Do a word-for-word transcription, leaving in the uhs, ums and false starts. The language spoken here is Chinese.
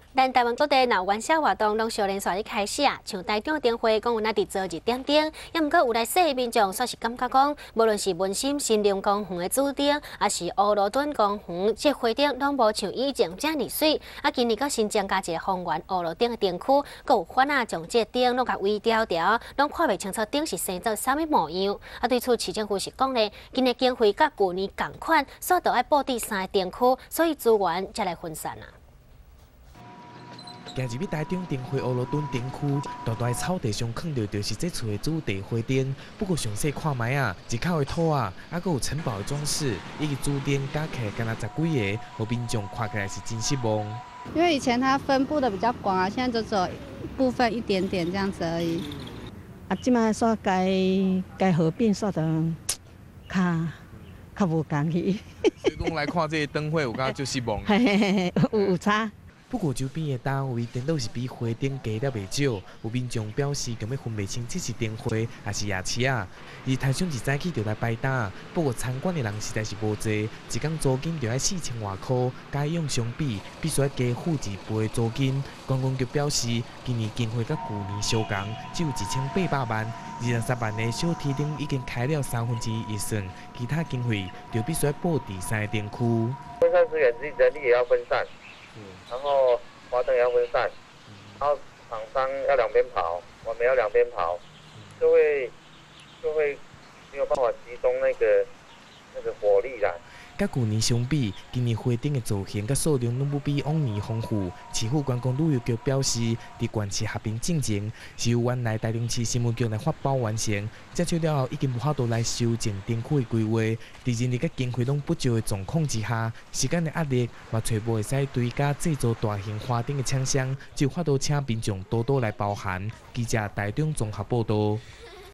咱台湾各地闹元宵活动拢小连续咧开始啊，像台中的灯会，讲有那伫昨日点灯，也毋过有来说的民众，煞是感觉讲，无论是文心新隆公园的主灯，还是乌罗墩公园，这花灯拢无像以前遮尔水。啊，今年搁新增加一个方圆乌罗墩的灯区，搁有花啊将这灯拢甲微调调，拢看袂清楚灯是生做啥物模样。啊，对此市政府是讲咧，今年经费甲旧年同款，煞都爱布置三个灯区，所以资源才来分散啊。 今日要台中灯会乌罗墩灯区，大大的草地上放着就是这厝的主题花灯。不过详细看卖啊，一口的土啊，还佫有城堡的装饰，以及主灯加起来敢若十几个，互民众看起来是真失望。 因为以前它分布的比较广啊，现在就只有部分一点点这样子而已。 啊，即摆煞该该合并煞的，较较无共去。 所以讲来看这个灯会，有感觉就失望。 嘿嘿嘿，有有差。 不过周边的单位电脑是比花灯加了袂少，有民众表示根本分袂清这是灯会还是夜市啊。而台上一早起就来摆摊，不过参观的人实在是无济，一工租金就要四千外块，甲用相比，必须要加付一倍租金。观光局表示，今年经费甲旧年相共，只有一千八百万，二十万的小提灯已经开了三分之一预算，其他经费就必须要布置三个灯区。 分散资源，自己人力也要分散。 然后花灯也要分散，然后厂商要两边跑，我们要两边跑，就会就会没有办法集中那个那个火力啦。 甲旧年相比，今年花灯的造型甲数量拢不比往年丰富。市府观光旅游局表示，伫县市合并进程是由原来台中市新闻局来发包完成，接手了后已经无法度来修正灯区的规划。伫人力甲经费拢不足的状况之下，时间的压力嘛，找无会使对甲制作大型花灯的厂商，就有法度请民众多多来包涵。记者台中综合报道。